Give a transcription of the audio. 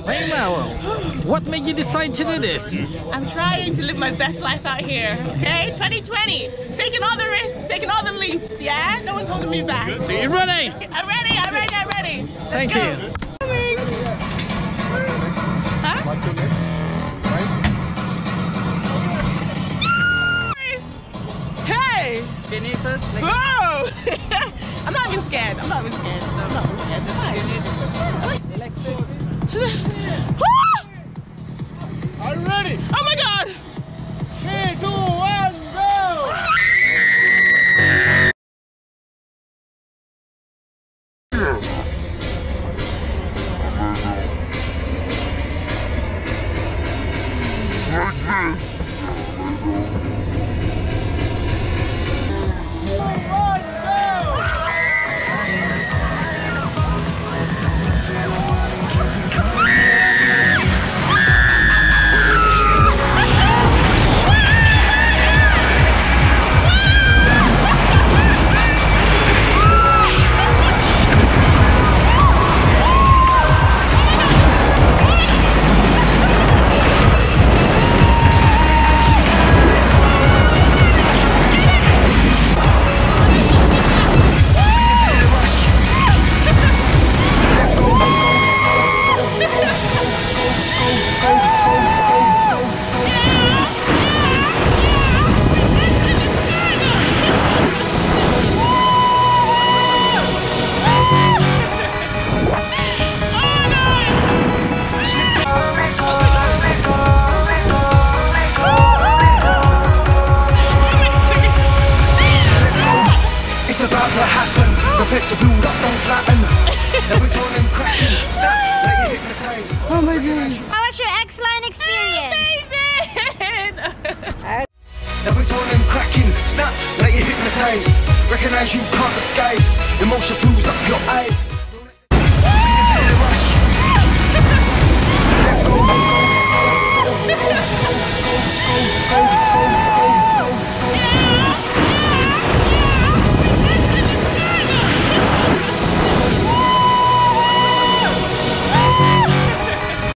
Hey Mel, what made you decide to do this? I'm trying to live my best life out here, okay? 2020, taking all the risks, taking all the leaps, yeah? No one's holding me back. So you ready? I'm ready, I'm ready, I'm ready. Thank you. Huh? Hey! Whoa! I'm not even scared. I'm not even scared. No, I'm not even scared. Are you ready? Oh my god! 3, 2, 1, go! Oh my god. How was your XLine experience? Amazing! That was on and cracking, snap, let you hypnotize. Recognize you can't disguise, emotion pulls up your eyes.